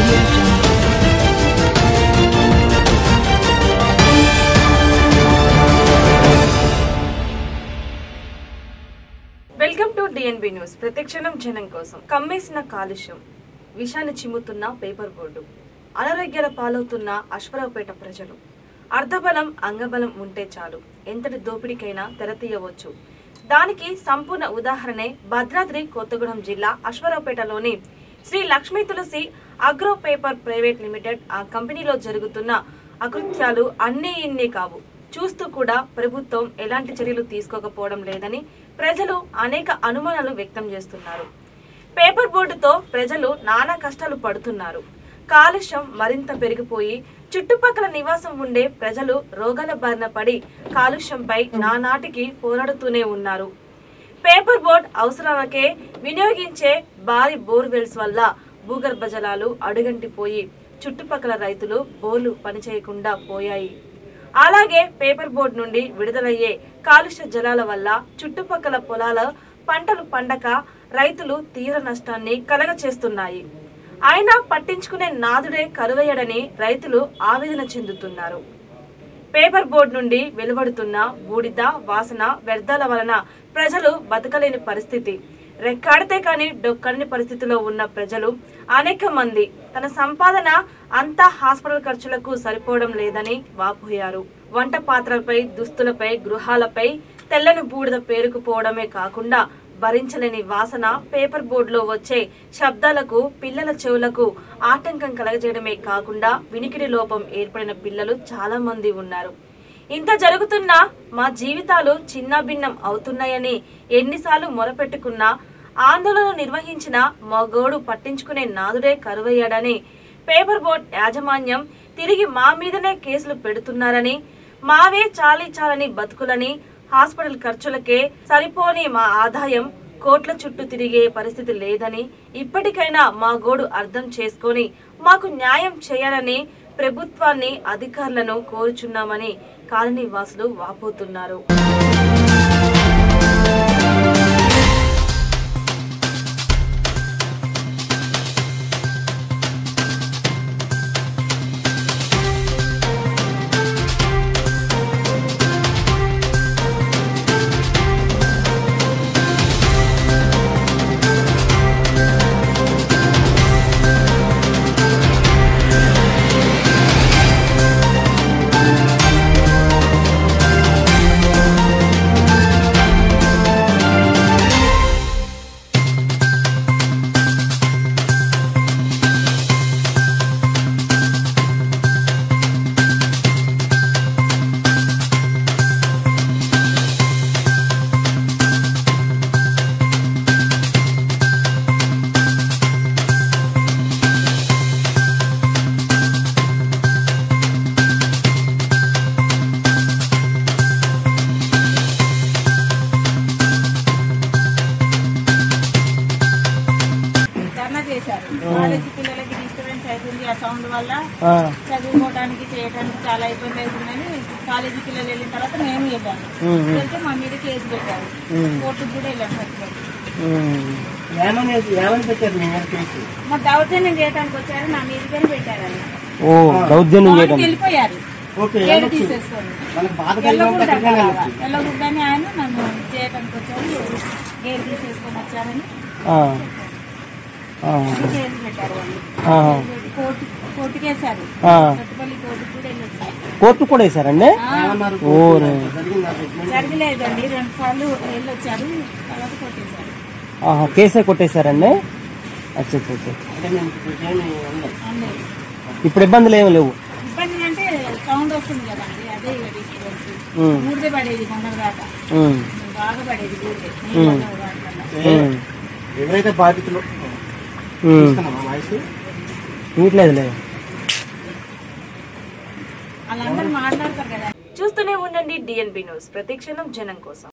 Welcome to DNB news. ప్రతిక్షణం జనం కోసం. కమ్మేసిన కాలుష్యం, విషాన్ని చిమ్ముతున్న పేపర్ బోర్డు, అనారోగ్యాల పాలవుతున్న అశ్వరావుపేట ప్రజలు. అర్ధబలం అంగబలం ఉంటే చాలు ఎంతటి దోపిడీకైనా తెరతీయవచ్చు. దానికి సంపూర్ణ ఉదాహరణే భద్రాద్రి కొత్తగూడెం జిల్లా అశ్వరావుపేటలోని Sri Lakshmi Tulasi agro paper private limited. ఆ కంపెనీలో జరుగుతున్న అకృత్యాలు అన్నీ ఇన్ని కావు. చూస్తూ కూడా ప్రభుత్వం ఎలాంటి చర్యలు తీసుకోకపోవడం లేదని ప్రజలు అనేక అనుమానాలు వ్యక్తం చేస్తున్నారు. పేపర్ బోర్డుతో ప్రజలు నానా కష్టాలు పడుతున్నారు. కాలుష్యం మరింత పెరిగిపోయి చుట్టుపక్కల నివాసం ఉండే ప్రజలు రోగాల బారిన పడి కాలుష్యంపై నానాటికి పోరాడుతూనే ఉన్నారు. పేపర్ బోర్డ్ అవసరాలకే వినియోగించే భారీ బోర్వెల్స్ వల్ల భూగర్భ జలాలు అడుగంటిపోయి చుట్టుపక్కల రైతులు బోర్లు పనిచేయకుండా పోయాయి. అలాగే పేపర్ బోర్డు నుండి విడుదలయ్యే కాలుష్య జలాల వల్ల చుట్టుపక్కల పొలాల పంటలు పండక రైతులు తీవ్ర నష్టాన్ని కలగచేస్తున్నాయి. అయినా పట్టించుకునే నాదుడే కరువయ్యడని రైతులు ఆవేదన చెందుతున్నారు. పేపర్ బోర్డు నుండి వెలువడుతున్న బూడిద వాసన వ్యర్థాల వలన ప్రజలు బతకలేని పరిస్థితి. రెక్కాడితే కానీ డొక్కని పరిస్థితిలో ఉన్న ప్రజలు అనేక మంది తన సంపాదన అంతా హాస్పిటల్ ఖర్చులకు సరిపోవడం లేదని వాపోయారు. వంట పాత్రలపై, దుస్తులపై, గృహాలపై తెల్లని బూడిద పేరుకుపోవడమే కాకుండా భరించలేని వాసన, పేపర్ బోర్డులో వచ్చే శబ్దాలకు పిల్లల చెవులకు ఆటంకం కలగజేయడమే కాకుండా వినికిడి లోపం ఏర్పడిన పిల్లలు చాలా మంది ఉన్నారు. ఇంత జరుగుతున్నా మా జీవితాలు చిన్నాభిన్నం అవుతున్నాయని ఎన్నిసార్లు మొరపెట్టుకున్నా, ఆందోళన నిర్వహించిన మగోడు పట్టించుకునే నాదుడే కరువయ్యాడని పేపర్ బోర్డ్ యాజమాన్యం తిరిగి మా మీదనే కేసులు పెడుతున్నారని, మావే చాలని బతుకులని, హాస్పిటల్ ఖర్చులకే సరిపోని మా ఆదాయం కోట్ల చుట్టూ తిరిగే పరిస్థితి లేదని, ఇప్పటికైనా మా గోడు అర్థం చేసుకొని మాకు న్యాయం చేయాలని ప్రభుత్వాన్ని, అధికారులను కోరుచున్నామని కాలనీ వాసులు వాపోతున్నారు. కాలేజీ పిల్లలకి డిస్టర్బెన్స్ అవుతుంది. ఆ సౌండ్ వల్ల చదువుకోవడానికి చేయడానికి చాలా ఇబ్బంది అవుతుందని కాలేజీ పిల్లలు వెళ్ళిన తర్వాత మేము వెళ్ళాము. వెళ్తే మా మీద కేసు పెట్టారు. కోర్టుకు కూడా వెళ్ళాము. మా దౌర్జన్యం చేయడానికి వచ్చారు, నా మీదకని పెట్టారని వెళ్ళిపోయారు. గేటు తీసేసుకొని వెళ్ళకూడదని ఆయన నన్ను చేయడానికి వచ్చారు. గేటు తీసేసుకొని వచ్చారని కేసు పెట్టారు. వాళ్ళు కోర్టుకేసారు. కోర్టు కూడా వేసారండి. జరగలేదండి, 2 సార్లు వెళ్ళొచ్చారు, తర్వాత కొట్టేశారు. కేసే కొట్టేశారండి. అచ్చా. ఇప్పుడు ఇబ్బందులు ఏమి లేవు. ఇబ్బంది అంటే సౌండ్ వస్తుంది కదండి, అదే డిస్టర్బెన్స్. ఊరిదే పడేది కొందరు దాకా, బాగా పడేది ఊరిదే. ఎవరైతే బాధితులు చూస్తూనే ఉండండి DNB న్యూస్. ప్రతిక్షణం జనం కోసం.